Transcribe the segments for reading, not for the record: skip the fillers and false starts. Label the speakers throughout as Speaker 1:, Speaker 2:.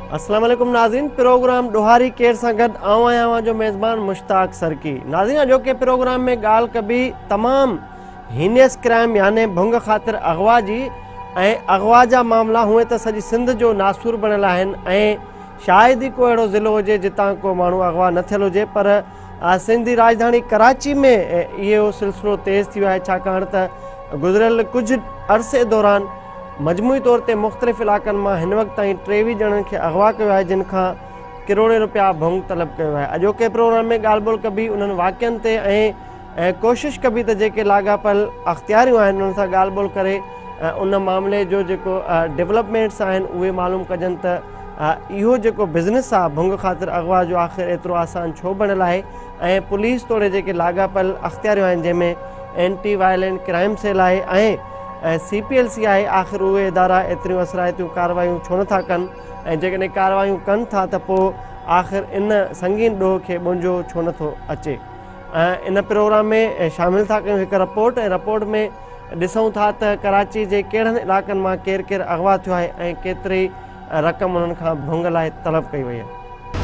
Speaker 1: अस्सलाम वालेकुम नाज़रीन। प्रोग्राम डोहारी केर सां गॾु आऊं आहियां जो मेज़बान मुश्ताक सरकी। नाज़रीन, अॼोके प्रोग्राम में ॻाल्हि कबी तमामु हीनियस क्राइम यानी भुंग ख़ातिर अगवा जी ऐं अगवा जा मामला हुए त सॼी सिंध जो नासूर बणियल आहिनि ऐं शायदि ई को अहिड़ो ज़िलो हुजे जितां को माण्हू अगवा न थियल हुजे, पर सिंधी राजधानी कराची में इहो सिलसिलो तेज़ थी वियो आहे, छाकाणि त गुज़िरियल कुझु अरसे दौरान मजमूई तौर ते मुख़्तलिफ़ इलाक़नि मां हिन वक़्तु ताईं 23 ॼणनि खे अगवा कयो आहे, जिन खां किरोड़े रुपया भुंग तलब कयो आहे। अॼोके प्रोग्राम में ॻाल्हि ॿोल कबी उन्हनि वाक़िअनि ते ऐं कोशिशि कबी त जेके लाॻापियल अख़्तियारियूं आहिनि उन्हनि सां ॻाल्हि ॿोल करे उन मामले जो जेको डेवलपमेंट्स आहिनि उहे मालूम कजनि त इहो जेको बिज़नेस आहे भुंग ख़ातिर अगवा जो आख़िर एतिरो आसान छो बणियल आहे ऐं पुलिस तोड़े जेके लाॻापियल अख़्तियारियूं आहिनि जंहिंमें एंटी वायलेंट क्राइम सेल आहे ऐं CPLC आहे, आख़िर उहे इदारा एतिरियूं असराइतियूं कार्रवायूं छो नथा कनि ऐं जेकॾहिं कार्रवायूं कनि था त पोइ आख़िर इन संगीन ॾोह खे मुंहिंजो छो नथो अचे। इन प्रोग्राम में शामिलु था कयूं हिकु रिपोर्ट ऐं रिपोर्ट में ॾिसूं था त कराची जे कहिड़नि इलाइक़नि मां केरु केरु अगवा थियो आहे ऐं केतिरी रक़म उन्हनि खां भुंग लाइ तलब कई वई आहे।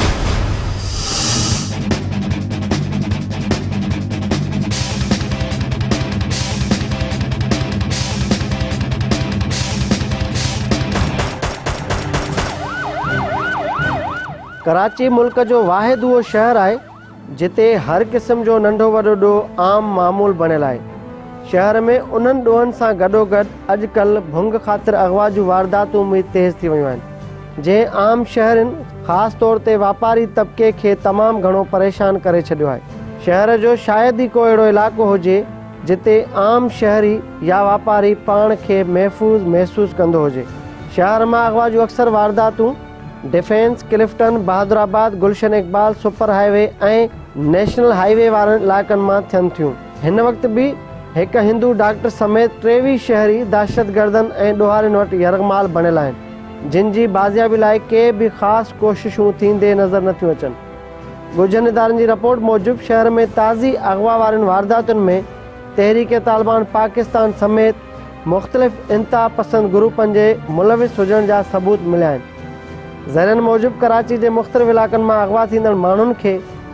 Speaker 1: कराची मुल्क जो वाहिद उहो शहर आहे जिते हर क़िस्म जो नंढो वॾो ॾोह आम मामूल बणियल आहे। शहर में उन्हनि ॾोहनि सां गॾोगॾु अॼुकल्ह भुंग ख़ातिर अगवा जूं वारदातूं बि तेज़ थी वियूं आहिनि, जंहिं आम शहरनि ख़ासि तौर ते वापारी तबिके खे तमामु घणो परेशान करे छॾियो आहे। शहर जो शायदि ई को अहिड़ो इलाइक़ो हुजे जिते आम शहरी या वापारी पाण खे महफ़ूज़ महसूसु कंदो हुजे। शहर मां अगवा जूं अक्सर वारदातूं Defence, Clifton, Bahadurabad, Gulshan Iqbal, super highway ऐं नेशनल हाईवे वारनि इलाइक़नि मां थियनि थियूं। हिन वक़्तु बि हिकु हिंदू डॉक्टर समेत 23 शहरी दहशतगर्दनि ऐं ॾोहारियुनि वटि यरगमाल बणियल आहिनि, जिन जी बाज़ियाबी लाइ के बि ख़ासि कोशिशूं थींदे नज़र नथियूं अचनि। ॻुझनि इदारनि जी रिपोर्ट मूजिबि शहर में ताज़ी अगवा वारनि वारदातुनि में तहरीक तालिबान पाकिस्तान समेत मुख़्तलिफ़ इंतहा पसंद ग्रुपनि जे मुलविस हुजण जा सबूत मिलिया आहिनि। ज़रियनि मूजिबि कराची जे मुख़्तलिफ़ इलाइक़नि मां अगवा थींदड़ माण्हुनि खे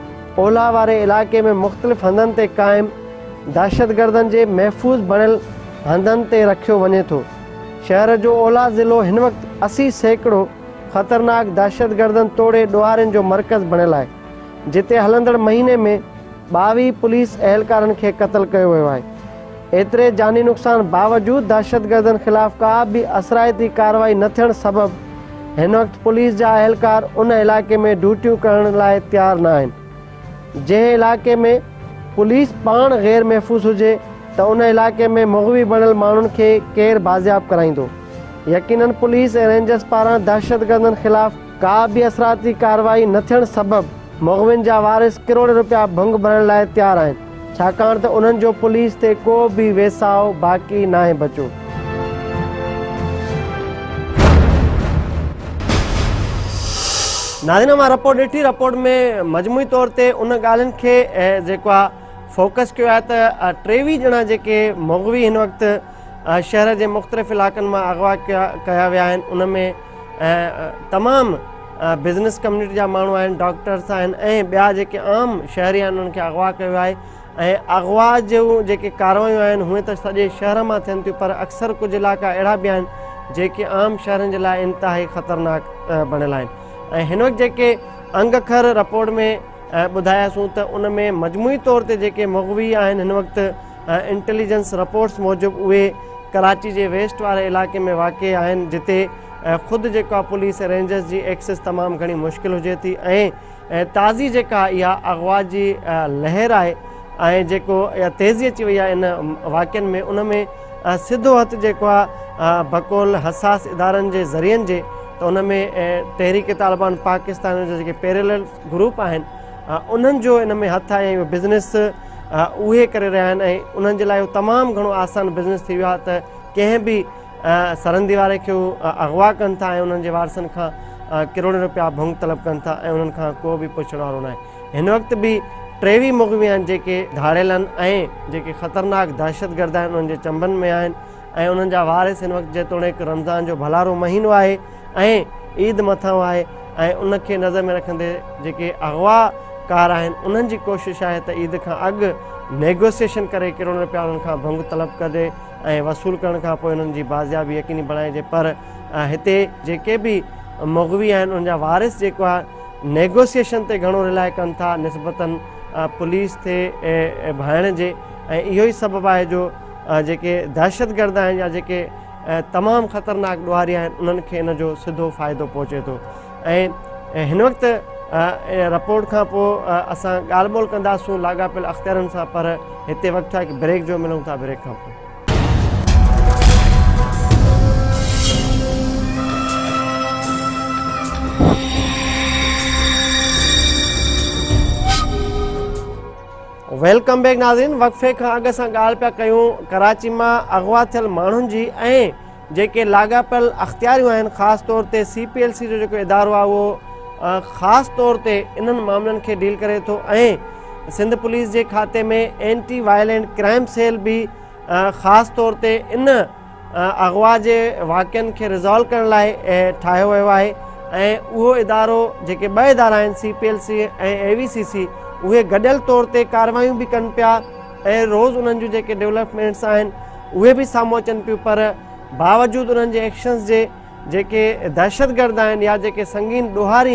Speaker 1: ओलह वारे इलाइक़े में मुख़्तलिफ़ हंधनि ते क़ाइमु दहशतगर्दनि जे महफ़ूज़ बणियल हंधनि ते रखियो वञे थो। शहर जो ओलह ज़िलो हिन वक़्तु 80 सैकड़ो ख़तरनाक दहशतगर्दनि तोड़े ॾोहारियुनि जो मर्कज़ बणियल आहे, जिते हलंदड़ महीने में 22 पुलिस अहलकारनि खे क़तलु कयो वियो आहे। एतिरे जानी नुक़सान बावजूदि दहशतगर्दनि ख़िलाफ़ का बि असराइती कार्रवाई न थियण सबबि हिन वक़्तु पुलिस जा अहलकार उन इलाइक़े में ड्यूटियूं करण लाइ तयारु न आहिनि। जंहिं इलाइक़े में पुलिस पाण ग़ैर महफ़ूज़ हुजे त उन इलाइक़े में मुग़वी बणियल माण्हुनि खे केरु बाज़ियाब कराईंदो। यकीनन पुलिस ऐं रेंजर्स पारां दहशतगर्दनि ख़िलाफ़ का बि असराइती कार्रवाई न थियण सबबि मुग़विन जा वारिस किरोड़ रुपया भुंग भरण लाइ तयारु आहिनि, छाकाणि त उन्हनि जो पुलिस ते को बि वेसाउ बाक़ी नाहे बचियो। नाज़रीन, मां रिपोर्ट ॾिठी। रिपोर्ट में मजमूई तौर ते उन ॻाल्हियुनि खे जेको आहे फोकस कयो आहे त 23 ॼणा जेके मुग़वी हिन वक़्तु शहर जे मुख़्तलिफ़ इलाइक़नि मां अगवा कया विया आहिनि, उन में तमामु बिज़नेस कम्यूनिटी जा माण्हू आहिनि, डॉक्टर्स आहिनि ऐं ॿिया जेके आम शहरी आहिनि उन्हनि खे अगवा कयो आहे। ऐं अगवा जूं जेके कार्रवायूं आहिनि उहे त सॼे शहर मां थियनि थियूं, पर अक्सर कुझु इलाइक़ा अहिड़ा बि आहिनि जेके आम शहरनि जे लाइ इंतिहाई ख़तरनाक बणियल आहिनि। ऐं हिन वक़्तु जेके अंगखर रिपोर्ट में ॿुधायासीं त उन में मजमूई तौर ते जेके मुग़वी आहिनि हिन वक़्तु इंटेलिजेंस रिपोर्ट्स मूजिबि उहे कराची जे वेस्ट वारे इलाइक़े में वाक़िअ आहिनि, जिते ख़ुदि जेको आहे पुलिस ऐं रेंजर्स जी एक्सेस तमामु घणी मुश्किल हुजे थी ऐं ताज़ी जेका इहा अगवा जी लहर आहे ऐं जेको इहा तेज़ी अची वई आहे इन वाक़िअनि में, उन में सिधो हथु जेको आहे बकोल हसास इदारनि जे ज़रियनि जे त उन में तहरीक तालिबान पाकिस्तान जा जेके पैरेलल ग्रुप आहिनि उन्हनि जो इन में हथु आहे ऐं बिज़नेस उहे करे रहिया आहिनि ऐं उन्हनि जे लाइ तमामु घणो आसान बिज़नेस थी वियो आहे त कंहिं बि सरहंदी वारे खे अगवा कनि था ऐं उन्हनि जे वारसनि खां किरोड़ रुपया भुंग तलब कनि था ऐं उन्हनि खां को बि पुछण वारो न आहे। हिन वक़्तु बि 23 मुग़वी आहिनि जेके धाड़ियल आहिनि ऐं जेके ख़तरनाक दहशतगर्द आहिनि उन्हनि जे चंबनि में आहिनि ऐं उन्हनि जा वारिस हिन वक़्तु जेतोणीकि रमज़ान जो भलारो महीनो आहे ऐं ईद मथां आहे ऐं उनखे नज़र में रखंदे जेके अगवाकार आहिनि उन्हनि जी कोशिशि आहे त ईद खां अॻु नेगोसिएशन करे किरोड़ रुपया उन्हनि खां भंग तलब कजे ऐं वसूल करण खां पोइ उन्हनि जी बाज़ियाबी यकीनी बणाइजे। पर हिते जेके बि मुग़वी आहिनि उनजा वारिस जेको आहे नेगोसिएशन ते घणो रिलाए कनि था निस्बतन पुलिस ते भाइण जे। ऐं इहो ई सबबु आहे जो जेके दहशतगर्द आहिनि या जेके तमामु ख़तरनाक ॾुहारी आहिनि उन्हनि खे इन जो सिधो फ़ाइदो पहुचे थो। ऐं हिन वक़्तु रिपोर्ट खां पोइ असां ॻाल्हि ॿोल कंदासूं लाॻापियल अख़्तियारनि सां, पर हिते वक़्तु आहे कि ब्रेक जो मिलूं था। ब्रेक खां पोइ वेलकम बैक नाज़रीन। वक़फ़े खां अॻु असां ॻाल्हि पिया कयूं कराची मां अगवा थियल माण्हुनि जी ऐं जेके लाॻापियल अख़्तियारियूं आहिनि ख़ासि तौर ते CPLC जो जेको इदारो आहे उहो ख़ासि तौर ते इन्हनि मामलनि खे डील करे थो ऐं सिंध पुलिस जे खाते में एंटी वायलेंट क्राइम सेल भी ख़ासि तौर ते इन अगवा जे वाक़िअनि खे रिज़ॉल्व करण लाइ ठाहियो वियो आहे। ऐं उहो इदारो जेके ॿ इदारा आहिनि CPLC ऐं AVCC उहे गॾियल तौर ते कार्रवायूं बि कनि पिया ऐं रोज़ु उन्हनि जूं जेके डेवलपमेंट्स आहिनि उहे बि साम्हूं अचनि पियूं। पर बावजूदि उन्हनि जे एक्शन्स जे जेके दहशतगर्द आहिनि या जेके संगीन ॾोहारी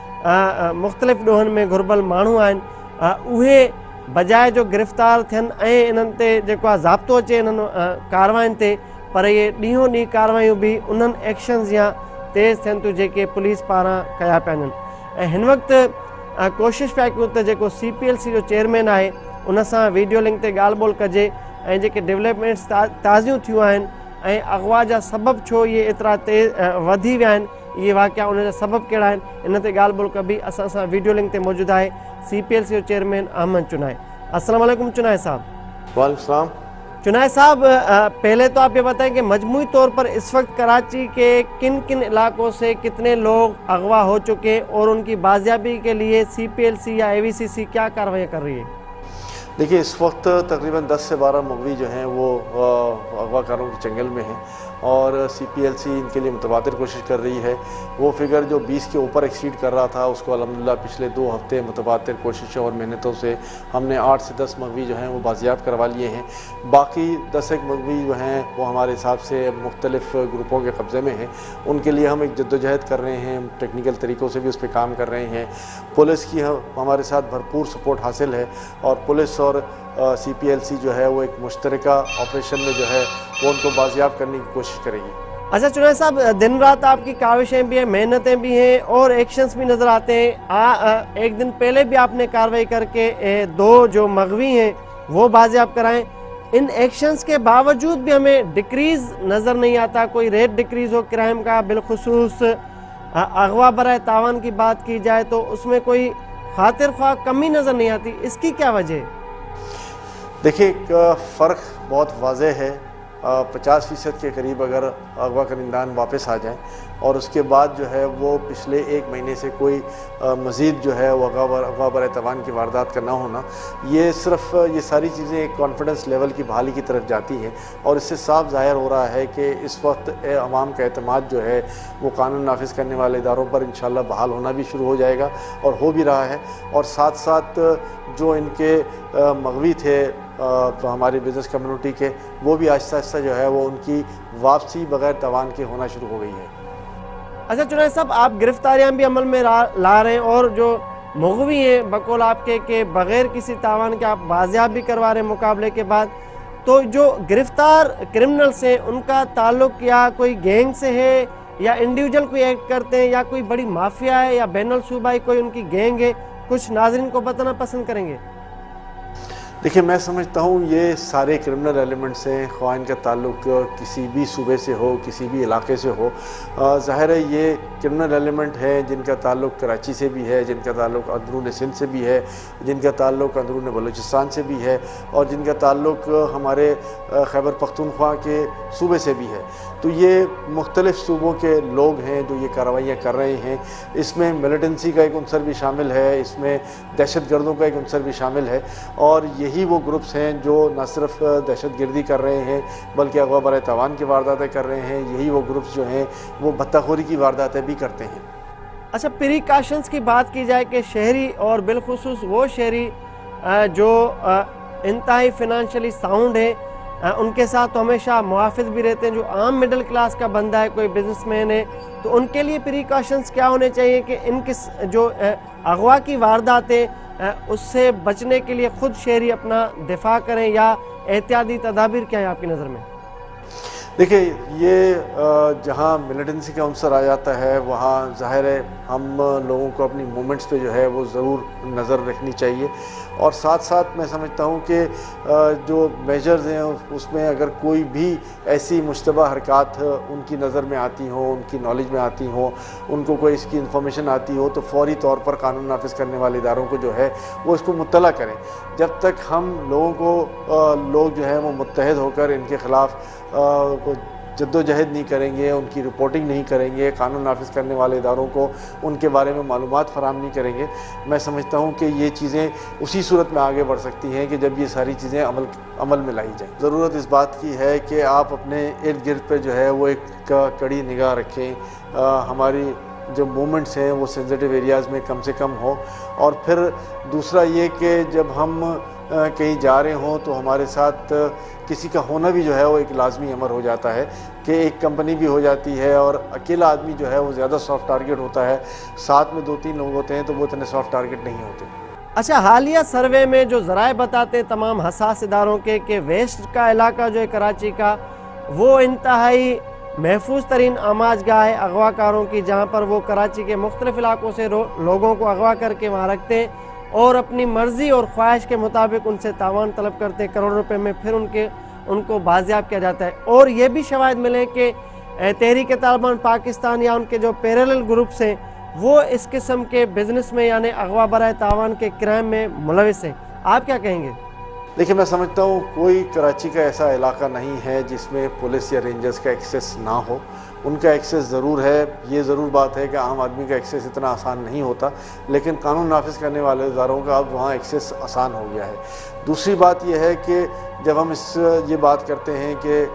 Speaker 1: आहिनि मुख़्तलिफ़ ॾोहनि में घुरबल माण्हू आहिनि उहे बजाए जो गिरफ़्तार थियनि ऐं इन्हनि ते जेको आहे ज़ाब्तो अचे इन्हनि कार्रवाइनि ते, पर इहे ॾींहों ॾींहुं कार्रवायूं बि उन्हनि एक्शन्स या तेज़ थियनि थियूं जेके पुलिस पारां कया पिया वञनि। ऐं हिन वक़्तु कोशिशि पिया कयूं त जेको CPLC जो चेयरमैन आहे उन सां वीडियो लिंक ते ॻाल्हि ॿोल कजे ऐं जेके डेवलपमेंट्स ताज़ियूं थियूं आहिनि ऐं अगवा जा सबबु छो इहे एतिरा वधी विया आहिनि, इहे वाक़िया उन जा सबबु कहिड़ा आहिनि, इन ते ॻाल्हि ॿोल कबी। असां सां वीडियो लिंक ते मौजूदु आहे CPLC जो चेयरमैन अहमद चुनाए। अस्सलाम वालेकुम चुनाए साहब।
Speaker 2: वालेकुम सलाम।
Speaker 1: चुनाए साहब, पहले तो आप ये बताएं कि मजमूई तौर पर इस वक्त कराची के किन किन इलाकों से कितने लोग अगवा हो चुके हैं और उनकी बाजियाबी के लिए CPLC या AVCC क्या कार्रवाई कर रही है?
Speaker 2: देखिए, इस वक्त तकरीबन 10 से 12 मुग़वी जो हैं वो अगवाकारों के चंगल में हैं और CPLC इनके लिए मुतबादिल कोशिश कर रही है। वो फिगर जो 20 के ऊपर एक्सीड कर रहा था उसको अल्हम्दुलिल्लाह पिछले 2 हफ्ते मुतबादिल कोशिशों और मेहनतों से हमने 8 से 10 मुग़वी जो हैं वो बाजियाब करवा लिए हैं। बाकी 10 एक मुग़वी जो हैं वो हमारे हिसाब से मुख्तलिफ़ ग्रुपों के कब्ज़े में हैं। उनके लिए हम एक जद्दोजहद कर रहे हैं, टेक्निकल तरीक़ों से भी उस पर काम कर रहे हैं। पुलिस की हमारे साथ भरपूर सपोर्ट हासिल है और पुलिस और CPLC जो है वो एक मुश्तरका ऑपरेशन में जो है वो उनको बाजियाब करने की कोशिश करेगी।
Speaker 1: अच्छा चुनाए साहब, दिन रात आपकी काविशें भी हैं, मेहनतें भी हैं और एक्शंस भी नज़र आते हैं। एक दिन पहले भी आपने कार्रवाई करके 2 जो मुग़वी हैं वो बाजियाब कराएं। इन एक्शंस के बावजूद भी हमें डिक्रीज़ नज़र नहीं आता, कोई रेट डिक्रीज़ हो क्राइम का, बिलखुसूस अगवा बराए तावान की बात की जाए तो उसमें कोई खातिर ख्वाह कमी नज़र नहीं आती, इसकी क्या वजह?
Speaker 2: देखिए, फ़र्क बहुत वाज़ेह है। 50% के करीब अगर अगवा करिंदान वापस आ जाएं और उसके बाद जो है वो पिछले 1 महीने से कोई मज़ीद जो है वो अगवा बर तवान की वारदात का ना होना, ये सिर्फ ये सारी चीज़ें एक कॉन्फिडेंस लेवल की बहाली की तरफ जाती हैं और इससे साफ ज़ाहिर हो रहा है कि इस वक्त अवाम का एतमाद जो है वो कानून नाफिज करने वाले इदारों पर इंशाल्लाह बहाल होना भी शुरू हो जाएगा और हो भी रहा है। और साथ साथ जो इनके मुग़वी थे हमारी बिज़नेस कम्युनिटी के, वो भी आहिस्ता आहिस्ता जो है वो उनकी वापसी बग़ैर तवान के होना शुरू हो गई है।
Speaker 1: अच्छा चुनाए साहब, आप गिरफ्तारियां भी अमल में ला रहे हैं और जो मुग़वी हैं बकौल आपके के बग़ैर किसी तावान के आप बाजियाब भी करवा रहे हैं मुकाबले के बाद, तो जो गिरफ्तार क्रिमिनल्स हैं उनका ताल्लुक़ या कोई गैंग से है या इंडिविजुअल कोई एक्ट करते हैं या कोई बड़ी माफिया है या बैनुल सूबाई कोई उनकी गैंग है, कुछ नाज़रीन को बताना पसंद करेंगे?
Speaker 2: देखिए, मैं समझता हूँ ये सारे क्रिमिनल एलिमेंट्स हैं, ख़्वाह इनका ताल्लुक़ किसी भी सूबे से हो, किसी भी इलाके से हो। ज़ाहिर है ये क्रिमिनल एलिमेंट हैं जिनका ताल्लुक़ कराची से भी है, जिनका ताल्लुक़ अंदरून सिंध से भी है, जिनका ताल्लुक़ अंदरून बलूचिस्तान से भी है और जिनका ताल्लुक़ हमारे खैबर पख्तूनख्वा के सूबे से भी है। तो ये मुख्तलिफ़ सूबों के लोग हैं जो ये कार्रवाइयाँ कर रहे हैं। इसमें मिलिटेंसी का एक उनसर भी शामिल है, इसमें दहशतगर्दों का एक उनसर भी शामिल है और यही वो ग्रुप्स हैं जो न सिर्फ दहशतगर्दी कर रहे हैं बल्कि अगवा बराए तावान की वारदातें कर रहे हैं। यही वो ग्रुप्स जो हैं वो भत्ताखोरी की वारदातें भी करते हैं।
Speaker 1: अच्छा, प्रिकॉशंस की बात की जाए कि शहरी और बिलखुसूस वो शहरी जो इंतहाई फिनेंशियली साउंड है, उनके साथ तो हमेशा मुहाफिज भी रहते हैं। जो आम मिडिल क्लास का बंदा है, कोई बिजनेसमैन है, तो उनके लिए प्रिकॉशंस क्या होने चाहिए कि इनके जो अगवा की वारदातें उससे बचने के लिए खुद शहरी अपना दिफा करें, या एहतियाती तदाबीर क्या है आपकी नज़र में?
Speaker 2: देखिए, ये जहाँ मिलिटेंसी का अवसर आ जाता है वहाँ ज़ाहिर है हम लोगों को अपनी मूवमेंट्स पे जो है वो ज़रूर नज़र रखनी चाहिए। और साथ साथ मैं समझता हूँ कि जो मेजर्स हैं उसमें अगर कोई भी ऐसी मुश्तबा हरकत उनकी नज़र में आती हो, उनकी नॉलेज में आती हो, उनको कोई इसकी इन्फॉर्मेशन आती हो, तो फौरी तौर पर कानून नाफिज करने वाले इदारों को जो है वो इसको मुत्तला करें। जब तक हम लोगों को लोग जो है वो मुत्तहद होकर इनके ख़िलाफ़ जद्दोजहद नहीं करेंगे, उनकी रिपोर्टिंग नहीं करेंगे, कानून नाफिज करने वाले इदारों को उनके बारे में मालूमात फराहम नहीं करेंगे, मैं समझता हूँ कि ये चीज़ें उसी सूरत में आगे बढ़ सकती हैं कि जब ये सारी चीज़ें अमल में लाई जाएँ। ज़रूरत इस बात की है कि आप अपने इर्द गिर्द पर जो है वो एक कड़ी निगाह रखें। हमारी जो मूवमेंट्स हैं वो सेंसिटिव एरियाज़ में कम से कम हो। और फिर दूसरा ये कि जब हम कहीं जा रहे हों तो हमारे साथ किसी का होना भी जो है वो एक लाजमी अमर हो जाता है कि एक कंपनी भी हो जाती है और अकेला आदमी जो है वो ज़्यादा सॉफ्ट टारगेट होता है, साथ में 2-3 लोग होते हैं तो वो इतने सॉफ्ट टारगेट नहीं होते।
Speaker 1: अच्छा, हालिया सर्वे में जो ज़राए बताते हैं तमाम हसास इदारों के कि वेस्ट का इलाका जो है कराची का, वो इंतहाई महफूज तरीन आमाजगाह है अगवाकारों की, जहाँ पर वो कराची के मुख्तलिफ इलाकों से लोगों को अगवा करके वहाँ रखते हैं और अपनी मर्ज़ी और ख्वाहिश के मुताबिक उनसे तावान तलब करते हैं करोड़ों रुपए में, फिर उनको बाजियाब किया जाता है। और ये भी शवाहिद मिले कि तहरीक तालिबान पाकिस्तान या उनके जो पैरेलल ग्रुप्स हैं वो इस किस्म के बिजनेस में यानी अगवा बराए तावान के क्राइम में मुलविस हैं। आप क्या कहेंगे?
Speaker 2: देखिए, मैं समझता हूँ कोई कराची का ऐसा इलाका नहीं है जिसमें पुलिस या रेंजर्स का एक्सेस ना हो। उनका एक्सेस ज़रूर है। ये ज़रूर बात है कि आम आदमी का एक्सेस इतना आसान नहीं होता, लेकिन कानून नाफिज करने वाले इदारों का अब वहाँ एक्सेस आसान हो गया है। दूसरी बात यह है कि जब हम ये बात करते हैं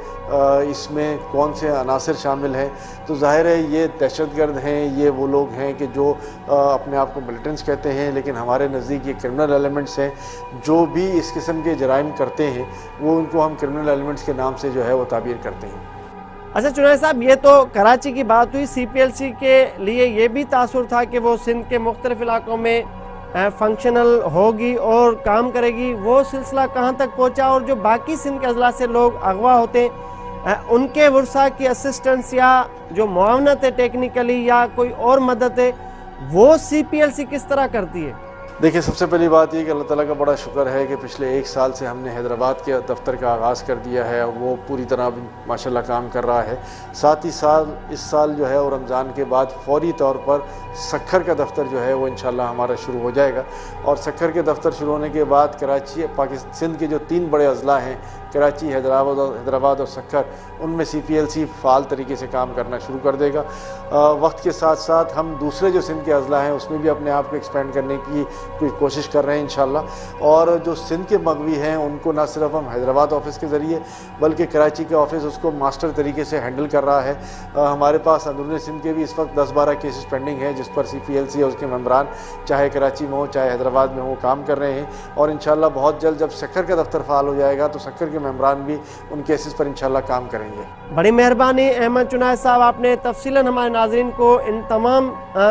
Speaker 2: कि इसमें कौन से अनासर शामिल हैं, तो ज़ाहिर है ये दहशतगर्द हैं, ये वो लोग हैं कि जो अपने आप को मिलिटेंट्स कहते हैं, लेकिन हमारे नज़दीक ये क्रिमिनल एलिमेंट्स हैं। जो भी इस किस्म के जराइम करते हैं वो उनको हम क्रिमिनल एलिमेंट्स के नाम से जो है वो ताबीर करते हैं।
Speaker 1: अच्छा चुनाव साहब, ये तो कराची की बात हुई। CPLC के लिए ये भी तासुर था कि वो सिंध के मुख्तलिफ इलाकों में फंक्शनल होगी और काम करेगी, वो सिलसिला कहाँ तक पहुँचा? और जो बाकी सिंध के अजला से लोग अगवा होते हैं उनके वर्सा की असिस्टेंस या जो मुआवनत है टेक्निकली या कोई और मदद है, वो CPLC किस तरह करती है?
Speaker 2: देखिए, सबसे पहली बात ये कि अल्लाह ताला का बड़ा शुक्र है कि पिछले 1 साल से हमने हैदराबाद के दफ्तर का आगाज़ कर दिया है और वो पूरी तरह माशाल्लाह काम कर रहा है। साथ ही इस साल जो है और रमज़ान के बाद फौरी तौर पर सक्खर का दफ्तर जो है वो इंशाल्लाह हमारा शुरू हो जाएगा। और सक्खर के दफ्तर शुरू होने के बाद कराची पाकिस्तान सिंध के जो 3 बड़े अजला हैं, कराची, हैदराबाद और सक्खर, उनमें CPLC फ़ाल तरीके से काम करना शुरू कर देगा। वक्त के साथ साथ हम दूसरे जो सिंध के अजला हैं उसमें भी अपने आप को एक्सपेंड करने की कोशिश कर रहे हैं इंशाल्लाह। और जो सिंध के मगवी हैं उनको ना सिर्फ हम हैदराबाद ऑफिस के ज़रिए बल्कि कराची के ऑफिस उसको मास्टर तरीके से हैंडल कर रहा है। हमारे पास अंदरूनी सिंध के भी इस वक्त 10-12 केसेस पेंडिंग हैं जिस पर CPLC और उसके मेम्बरान चाहे कराची में हो चाहे हैदराबाद में हो काम कर रहे हैं। और इंशाल्लाह बहुत जल्द जब सक्खर का दफ्तर फ़ाल हो जाएगा तो सक्खर के मेम्बरान भी उन केसेस पर इंशाल्लाह काम करेंगे।
Speaker 1: बड़ी मेहरबानी अहमद चुनाय साहब, आपने तफसीलन हमारे नाज़रीन को इन तमाम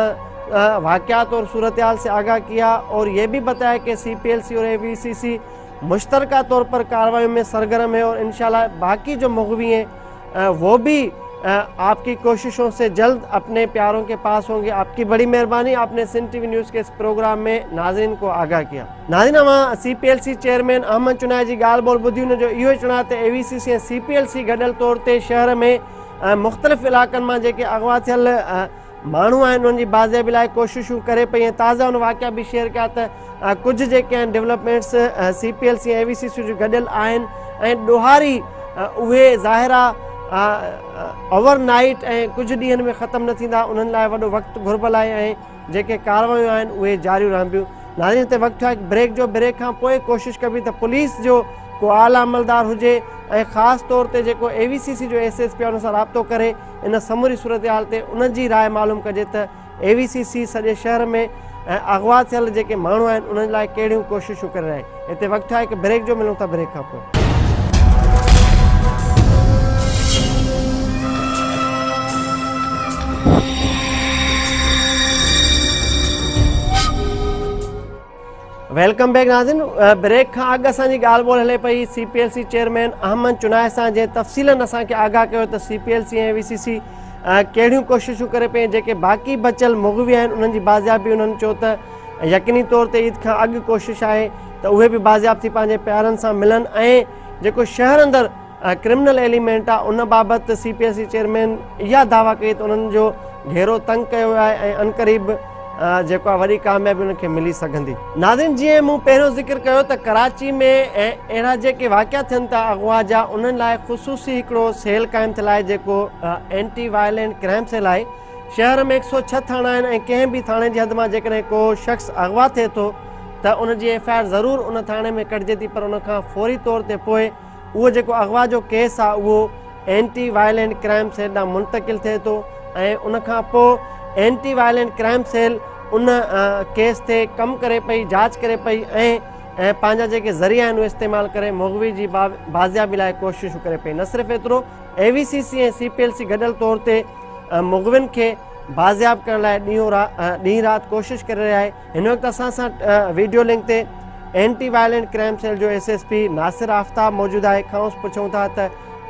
Speaker 1: वाक़यात और सूरत हाल से आगाह किया और ये भी बताया कि CPLC और AVCC मुश्तरका तौर पर कार्रवाई में सरगर्म है और इंशाल्लाह बाकी जो मुग़वी हैं वो भी आपकी कोशिशों से जल्द अपने प्यारों के पास होंगे। आपकी बड़ी मेहरबानी, आपने सिंध TV न्यूज़ के इस प्रोग्राम में नाज़रीन को आगाह किया। नाज़रीन, हम CPLC चेयरमैन अहमद चुनाय जी ॻाल्हि ॿोल ॿुधी हुन जो इहो चुनाव ते AVCC ऐं CPLC गॾियल तौर ते शहर में मुख़्तलिफ़ इलाक़नि मां जेके अगवा थियल माण्हू आहिनि उन्हनि जी बाज़ियाबी लाइ कोशिशूं करे पई ऐं ताज़ा उन वाक़िया बि शेयर कया त कुझु जेके आहिनि डेवलपमेंट्स CPLC ऐं AVCC जो गॾियल आहिनि ऐं ॾोहारी उहे ज़ाहिरा ओवरनाइट ऐं कुझु ॾींहंनि में ख़तमु न थींदा, उन्हनि लाइ वॾो वक़्तु घुर्बल आहे ऐं जेके कार्रवायूं आहिनि उहे जारी रहंदियूं। नाज़रीन, ते वक़्तु आहे ब्रेक जो। ब्रेक खां पोइ कोशिशि कबी त पुलिस जो को आला अमलदार हुजे ऐं ख़ासि तौर ते जेको AVCC जो SSP आहे उन सां राब्तो करे इन समूरी सूरत हाल ते उन जी राय मालूम कजे त AVCC सॼे शहर में अगवा थियल जेके माण्हू आहिनि उन्हनि लाइ कहिड़ियूं कोशिशूं करे रहिया आहिनि। हिते वक़्तु आहे कि ब्रेक जो मिलूं था, ब्रेक खां पोइ। वेलकम बैक नाज़रीन। ब्रेक खां अॻु असांजी ॻाल्हि ॿोल हले पई CPLC चेयरमैन अहमद चुनाय सां, जंहिं तफ़सीलनि असांखे आगाह कयो त CPLC ऐं AVCC कहिड़ियूं कोशिशूं करे पई, जेके बाक़ी बचियल मुग़वी आहिनि उन्हनि जी बाज़ियाबी उन्हनि चयो त यकीनी तौर ते ईद खां अॻु कोशिशि आहे त उहे बि बाज़ियाब थी पंहिंजे प्यारनि सां मिलनि। ऐं जेको शहर अंदरि क्रिमिनल एलिमेंट आहे उन बाबति CPLC चेयरमैन इहा दावा कई त उन्हनि जो घेरो तंग कयो आहे ऐं अनक़रीब जेको आहे वॾी कामयाबी उनखे मिली सघंदी। नाज़रीन, जीअं मूं पहिरियों ज़िक्र कयो त कराची में अहिड़ा जेके वाक़िया थियनि था अगवा जा, उन्हनि लाइ ख़ुसूसी हिकिड़ो सेल क़ाइमु थियल आहे जेको एंटी वायलेंट क्राइम सेल आहे। शहर में 106 थाणा आहिनि ऐं कंहिं बि थाणे जी हद मां जेकॾहिं को शख़्स अगवा थिए थो त उनजी FIR ज़रूरु उन थाणे में कटिजे थी, पर उनखां फौरी तौर ते पोइ उहो जेको अगवा जो केस आहे उहो एंटी वायलेंट क्राइम सेल ॾांहुं मुंतक़िल थिए थो ऐं उनखां पोइ एंटी वायलेंट क्राइम सेल उन केस ते कमु करे पई, जांच करे पई ऐं पंहिंजा जेके ज़रिया आहिनि उहे इस्तेमालु करे मुग़वी जी बाज़ियाबी लाइ कोशिशूं करे पई। न सिर्फ़ु एतिरो, AVCC ऐं CPLC गॾियल तौर ते मुग़वियुनि खे बाज़ियाब करण लाइ ॾींहुं राति कोशिशि करे रहिया आहे। हिन वक़्तु असां सां वीडियो लिंक ते एंटी वायलेंट क्राइम सेल जो SSP नासिर आफ्ताब मौजूदु आहे। खांसि पुछूं था त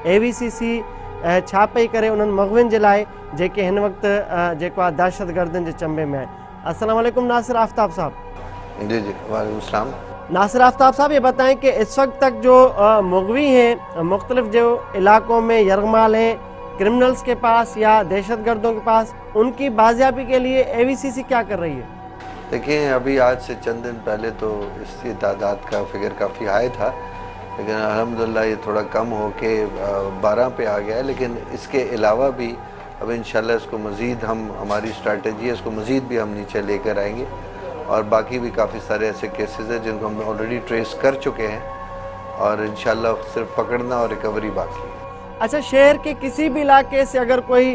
Speaker 1: AVCC छा पई करे उन्हनि मुग़वियुनि जे लाइ जेके हिन वक़्तु जेको आहे दहशतगर्दनि जे चंबे में आहिनि। अस्सलाम वालेकुम नासिर आफ्ताब साहब।
Speaker 3: जी जी, वालेकुम सलाम।
Speaker 1: नासिर आफ्ताब साहब, ये बताएं कि इस वक्त तक जो मुग़वी हैं मुख्तलिफ जो इलाकों में यरगमाल हैं क्रिमिनल्स के पास या दहशतगर्दों के पास, उनकी बाज़ियाबी के लिए AVCC क्या कर रही है?
Speaker 3: देखिए, अभी आज से चंद दिन पहले तो इसकी तादाद का फिगर काफ़ी हाई था, लेकिन अल्हम्दुलिल्लाह ये थोड़ा कम हो के 12 पे आ गया है। लेकिन इसके अलावा भी अब इंशाल्लाह इसको मज़ीद हमारी स्ट्रैटेजी है, इसको मज़ीद भी हम नीचे लेकर आएंगे और बाकी भी काफ़ी सारे ऐसे केसेस हैं जिनको हम ऑलरेडी ट्रेस कर चुके हैं और इंशाल्लाह सिर्फ पकड़ना और रिकवरी बाकी है।
Speaker 1: अच्छा, शहर के किसी भी इलाके से अगर कोई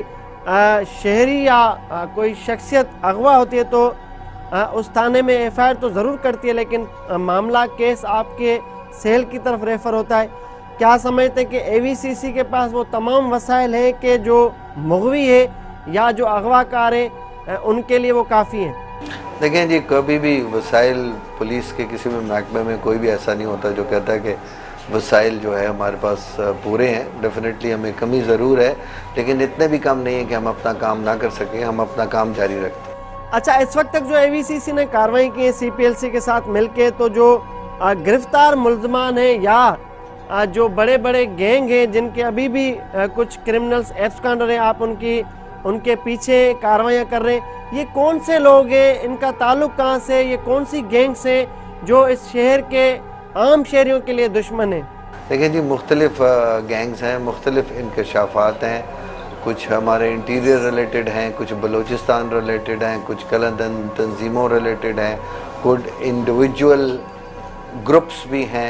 Speaker 1: शहरी या कोई शख्सियत अगवा होती है तो उस थाने में FIR तो ज़रूर करती है, लेकिन मामला केस आपके सेल की तरफ रेफ़र होता है। क्या समझते हैं कि AVCC के पास वो तमाम वसाइल हैं कि जो मुग़वी है या जो अगवाकार है उनके लिए वो काफ़ी हैं?
Speaker 3: देखें जी, कभी भी वसाइल पुलिस के किसी भी महकमे में कोई भी ऐसा नहीं होता जो कहता है कि वसाइल जो है हमारे पास पूरे हैं। डेफिनेटली हमें कमी ज़रूर है, लेकिन इतने भी कम नहीं है कि हम अपना काम ना कर सकें, हम अपना काम जारी रखते हैं।
Speaker 1: अच्छा, इस वक्त तक जो AVCC ने कार्रवाई की है CPLC के साथ मिलके, तो जो गिरफ्तार मुल्ज़मान हैं या जो बड़े बड़े गैंग हैं जिनके अभी भी कुछ क्रिमिनल्स एब्सकॉन्डर हैं, आप उनके पीछे कार्रवाइयाँ कर रहे हैं, ये कौन से लोग हैं, इनका ताल्लुक कहाँ से, ये कौन सी गैंग्स हैं जो इस शहर के आम शहरियों के लिए दुश्मन हैं?
Speaker 3: देखिए जी, मुख्तलिफ गैंग्स हैं, मुख्तलिफ इनकशाफात हैं, कुछ हमारे इंटीरियर रिलेटेड हैं, कुछ बलूचिस्तान रिलेटेड हैं, कुछ कलंदन तंजीमों रिलेटेड हैं, कुछ इंडिविजुअल ग्रुप्स भी हैं।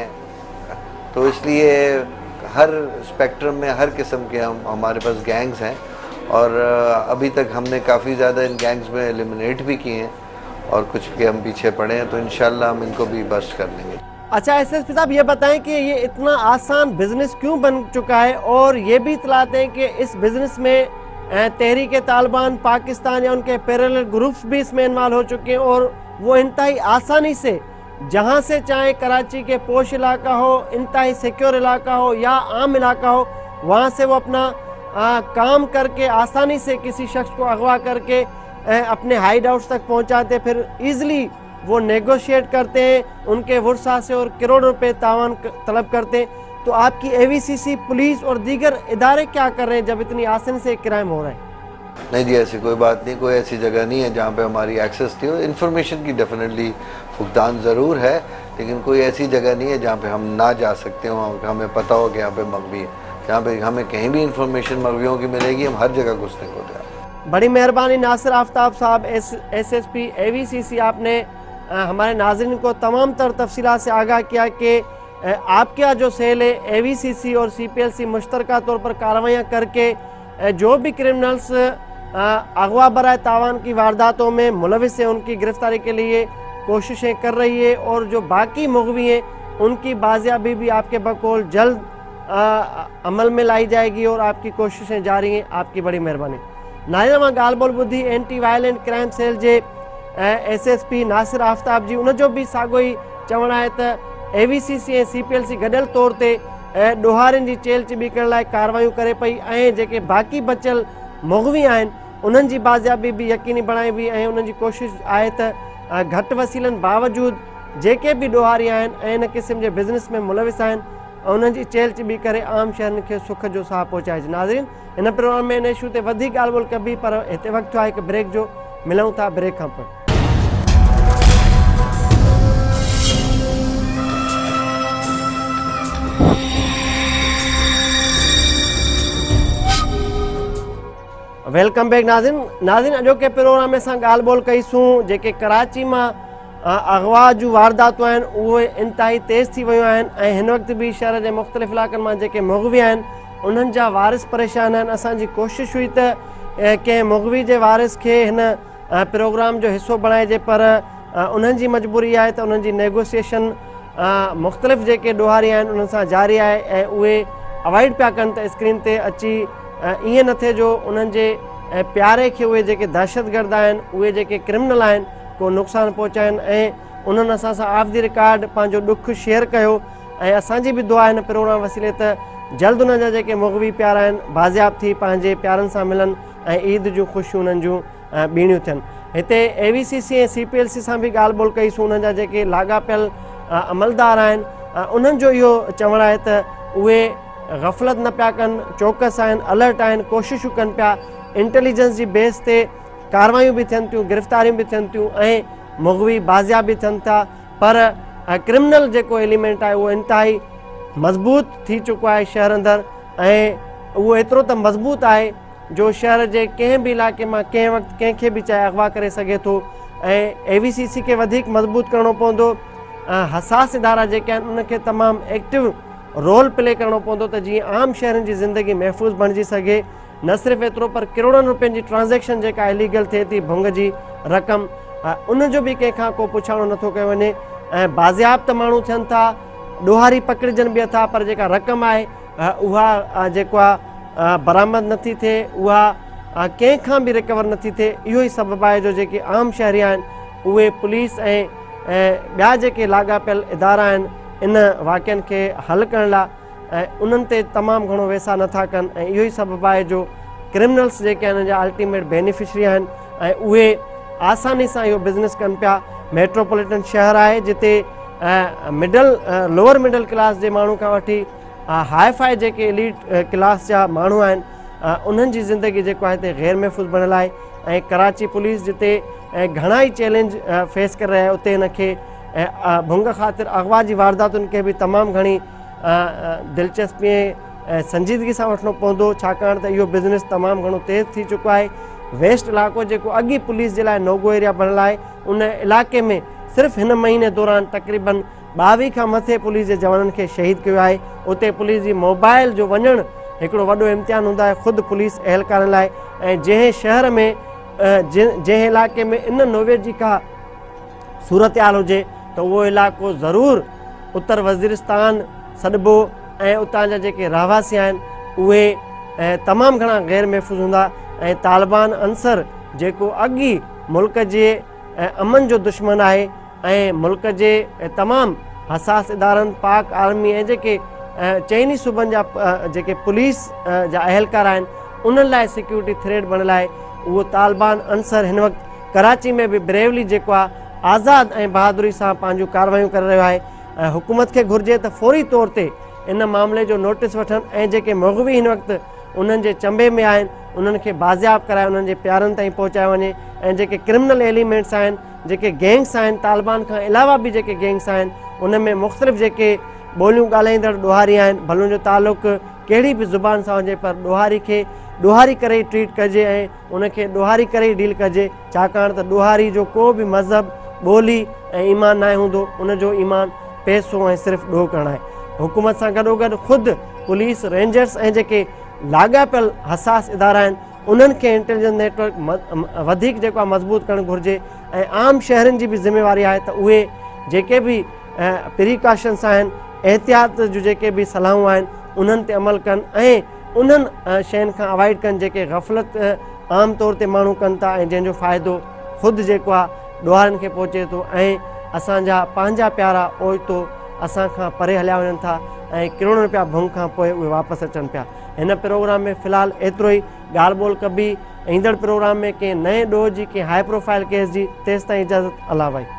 Speaker 3: तो इसलिए हर स्पेक्ट्रम में हर किस्म के हमारे पास गैंग्स हैं और अभी तक हमने काफ़ी ज़्यादा इन गैंग्स में एलिमिनेट भी किए हैं और कुछ के हम पीछे पड़े हैं, तो इंशाल्लाह हम इनको भी बस्ट कर लेंगे।
Speaker 1: अच्छा, SSP साहब, ये बताएं कि ये इतना आसान बिजनेस क्यों बन चुका है और ये भी इतलाते हैं कि इस बिजनेस में तहरीक तालिबान पाकिस्तान या उनके पैरेलल ग्रुप्स भी इसमें इन्वॉल्व हो चुके हैं और वो इंतहाई आसानी से जहाँ से चाहे कराची के पोश इलाका हो, इंतहाई सिक्योर इलाका हो या आम इलाका हो, वहाँ से वो अपना काम करके आसानी से किसी शख्स को अगवा करके अपने हाइड आउट्स तक पहुँचाते, फिर ईज़िली वो नेगोशिएट करते हैं उनके वर्सा से और करोड़ों रुपए तावान तलब करते हैं। तो आपकी AVCC, पुलिस और दीगर इदारे क्या कर रहे हैं जब इतनी आसानी से क्राइम हो रहा है?
Speaker 3: नहीं जी, ऐसी कोई बात नहीं, कोई ऐसी जगह नहीं है जहाँ पे हमारी एक्सेस नहीं हो। इन्फॉर्मेशन की डेफिनेटली फुकदान ज़रूर है, लेकिन कोई ऐसी जगह नहीं है जहाँ पे हम ना जा सकते हो, हमें पता हो कि यहाँ पे मग़वी है। जहाँ पे हमें कहीं भी इंफॉर्मेशन मग़वियों की मिलेगी, हम हर जगह घुसने को तैयार।
Speaker 1: बड़ी मेहरबानी नासिर आफ्ताब साहब, SSP AVCC, आपने हमारे नाज़रीन को तमाम तर तफसीलात से आगाह किया कि आपके यहाँ जो सेल है AVCC और CPLC मुश्तरका तौर पर कार्रवाइयाँ करके जो भी क्रिमिनल्स अगवा बराए तावान की वारदातों में मुलविस है उनकी गिरफ्तारी के लिए कोशिशें कर रही है और जो बाकी मुग़वी हैं उनकी बाजियाबी भी आपके बकौल जल्द अमल में लाई जाएगी और आपकी कोशिशें जारी हैं। आपकी बड़ी मेहरबानी। नाज़रीन मां ॻाल्हि ॿोल ॿुधी एंटी वायलेंट क्राइम सेल जे SSP नासिर आफ्ताब जी, उनजो भी साॻियो ई चवणु आहे त AVCC ऐं CPLC गॾियल तौर ते ॾोहारियुनि जी चेल चिॿी करण लाइ कार्रवायूं करे पई ऐं जेके बाक़ी बचियल मुग़वी आहिनि उन्हनि जी बाज़ियाबी भी यकीनी बणाइबी ऐं उन्हनि जी कोशिशि आहे त घटि वसीलनि बावजूदि जेके भी ॾोहारी आहिनि ऐं इन क़िस्म जे बिज़नेस में मुलविस आहिनि उन्हनि जी चेल चिॿी करे आम शहरनि खे सुख जो साह पहुचाइजे। नाज़रीन, इन प्रोग्राम में इन इशू ते वधीक ॻाल्हि ॿोल कबी, पर हिते वक़्तु आहे हिकु ब्रेक जो। मिलूं था ब्रेक खां पोइ। वेलकम बैक नाज़रीन, अॼोके प्रोग्राम में असां ॻाल्हि ॿोल कईसूं जेके कराची मां अगवा जूं वारदातूं आहिनि उहे इंतिहाई तेज़ थी वियूं आहिनि ऐं हिन वक़्तु बि शहर जे मुख़्तलिफ़ इलाइक़नि मां जेके मुग़वी आहिनि उन्हनि जा वारिस परेशान आहिनि। असांजी कोशिशि हुई त कंहिं मुग़वी जे वारिस खे हिन प्रोग्राम जो हिसो बणाइजे, पर उन्हनि जी मजबूरी आहे त उन्हनि जी नेगोसिएशन मुख़्तलिफ़ जेके ॾोहारी आहिनि उन्हनि सां जारी आहे ऐं उहे अवॉइड पिया कनि त स्क्रीन ते अची ईअं न थिए जो उन्हनि जे प्यारे खे उहे जेके दहशतगर्द आहिनि उहे जेके क्रिमिनल आहिनि को नुक़सानु पहुचाइनि ऐं उन्हनि असां सां ऑफ द रिकॉर्ड पंहिंजो ॾुख शेयर कयो ऐं असांजी बि दुआ हिन प्रोग्राम वसीले त जल्द उन्हनि जा जेके मुग़वी प्यारा आहिनि बाज़ियाब थी पंहिंजे प्यारनि सां मिलनि ऐं ईद जूं ख़ुशियूं उन्हनि जूं ॿीणियूं थियनि। हिते AVCC ऐं CPLC सां बि ॻाल्हि ॿोल कईसूं। उन्हनि जा जेके लाॻापियल अमलदार आहिनि उन्हनि जो इहो चवणु आहे त उहे गफ़लत न पिया कनि, चौकस आहिनि, अलर्ट आहिनि, कोशिशूं कनि पिया, इंटेलिजेंस जी बेस ते कार्रवायूं बि थियनि थियूं, गिरफ़्तारियूं बि थियनि थियूं ऐं मुग़वी बाज़ियाब बि थियनि था, पर क्रिमिनल जेको एलिमेंट आहे उहो इंतिहाई मज़बूत थी चुको आहे शहर अंदरि ऐं उहो एतिरो त मज़बूत आहे जो शहर जे कंहिं बि इलाइक़े मां कंहिं वक़्तु कंहिंखे बि चाहे अगवा करे सघे थो ऐं AVCC खे वधीक मज़बूत करिणो पवंदो। हसास इदारा जेके आहिनि उनखे तमामु एक्टिव रोल प्ले करिणो पवंदो त जीअं आम शहरनि जी ज़िंदगी महफ़ूज़ बणिजी सघे। न सिर्फ़ु एतिरो पर किरोड़नि रुपयनि जी ट्रांज़ेक्शन जेका इलीगल थिए थी भुंग जी रक़म उनजो बि कंहिंखां को पुछाणो नथो कयो वञे ऐं बाज़ियाब त माण्हू थियनि था, ॾोहारी पकड़जनि बि था, पर जेका रक़म आहे उहा जेको आहे बरामद नथी थिए, उहा कंहिंखां बि रिकवर नथी थिए। इहो ई सबबु आहे जो जेके आम शहरी आहिनि उहे पुलिस ऐं ॿिया जेके लाॻापियल इदारा आहिनि इन वाक़िअनि खे हल करण लाइ ऐं उन्हनि ते तमामु घणो वैसा नथा कनि ऐं इहो ई सबबु आहे जो क्रिमिनल्स जेके आहिनि जा अल्टीमेट बेनिफिशरी आहिनि ऐं उहे आसानी सां इहो बिज़नेस कनि पिया। मेट्रोपॉलिटन शहर आहे जिते लोअर मिडल क्लास जे माण्हू खां वठी हाई फाई जेके एलीट क्लास जा माण्हू आहिनि उन्हनि जी ज़िंदगी जेको आहे हिते ग़ैर महफ़ूज़ बणियल आहे ऐं कराची पुलिस जिते घणा ई चैलेंज फेस करे रहिया उते हिनखे भुंग ख़ातिर अगवा जी वारदातुनि खे बि तमामु घणी दिलचस्पी ऐं संजीदगी सां वठिणो पवंदो, छाकाणि त इहो बिज़नेस तमामु घणो तेज़ थी चुको आहे। वेस्ट इलाइक़ो जेको अॻी पुलिस जे लाइ नोगो एरिया बणियल आहे उन इलाइक़े में सिर्फ़ु हिन महीने दौरान तक़रीबन 22 खां मथे पुलिस जे जवाननि खे शहीद कयो आहे। उते पुलिस जी मोबाइल जो वञणु हिकिड़ो वॾो इम्तिहान हूंदो आहे ख़ुदि पुलिस एहलकारनि लाइ ऐं जंहिं शहर में जंहिं इलाइक़े में इन नोवेट जी का सूरत हाल हुजे त उहो इलाइक़ो ज़रूरु उत्तर वज़ीरिस्तान सॾिबो ऐं उतां जा जेके रहवासी आहिनि उहे तमामु घणा ग़ैर महफ़ूज़ हूंदा ऐं तालिबान अंसर जेको अॻी मुल्क जे अमन जो दुश्मन आहे ऐं मुल्क जे तमामु हसास इदारनि पाक आर्मी ऐं जेके चइनी सूबनि जा जेके पुलिस जा अहलकार आहिनि उन्हनि लाइ सिक्योरिटी थ्रेट बणियल आहे। उहो तालिबान अंसर हिन वक़्तु कराची में बि ब्रेवली जेको आहे आज़ाद ऐं बहादुरी सां पंहिंजूं कार्रवायूं करे रहियो आहे ऐं हुकूमत खे घुरिजे त फ़ौरी तौर ते इन मामले जो नोटिस वठनि ऐं जेके मुग़वी हिन वक़्तु उन्हनि जे चंबे में आहिनि उन्हनि खे बाज़ियाब कराए उन्हनि जे प्यारनि ताईं पहुचायो वञे ऐं जेके क्रिमिनल एलिमेंट्स आहिनि जेके गैंग्स आहिनि तालिबान खां अलावा बि जेके गैंग्स आहिनि उन में मुख़्तलिफ़ जेके ॿोलियूं ॻाल्हाईंदड़ ॾोहारी आहिनि भले जो तालुक़ कहिड़ी बि ज़ुबान सां हुजे पर ॾोहारी खे ॾोहारी करे ई ट्रीट कजे ऐं उनखे ॾोहारी करे ई डील कजे छाकाणि त ॾोहारी जो को बि मज़हब ॿोली ऐं ईमान न हूंदो उनजो ईमान पैसो ऐं सिर्फ़ु ॾोह करणु आहे। हुकूमत सां गॾोगॾु ख़ुदि पुलिस रेंजर्स ऐं जेके लाॻापियल हसास इदारा आहिनि उन्हनि खे इंटेलिजेंस नेटवर्क वधीक जेको आहे मज़बूत करणु घुरिजे ऐं आम शहरनि जी बि ज़िम्मेवारी आहे त उहे जेके बि प्रिकॉशन्स आहिनि, एहतियात जूं जेके बि सलाहूं आहिनि उन्हनि ते अमल कनि ऐं उन्हनि शयुनि खां अवॉइड कनि जेके गफ़लत आम तौर ते माण्हू कनि था ऐं जंहिंजो फ़ाइदो ख़ुदि जेको आहे ॾोहारनि खे पहुचे थो ऐं असांजा पंहिंजा प्यारा ओचितो असां खां परे हलिया वञनि था ऐं किरोड़नि रुपया भंग खां पोइ उहे वापसि अचनि पिया। हिन प्रोग्राम में फ़िलहालु एतिरो ई। ॻाल्हि ॿोल कबी ईंदड़ प्रोग्राम में कंहिं नए ॾोह जी, कंहिं हाई प्रोफाइल केस जी। तेसिताईं इजाज़त, अल्लाह भाई।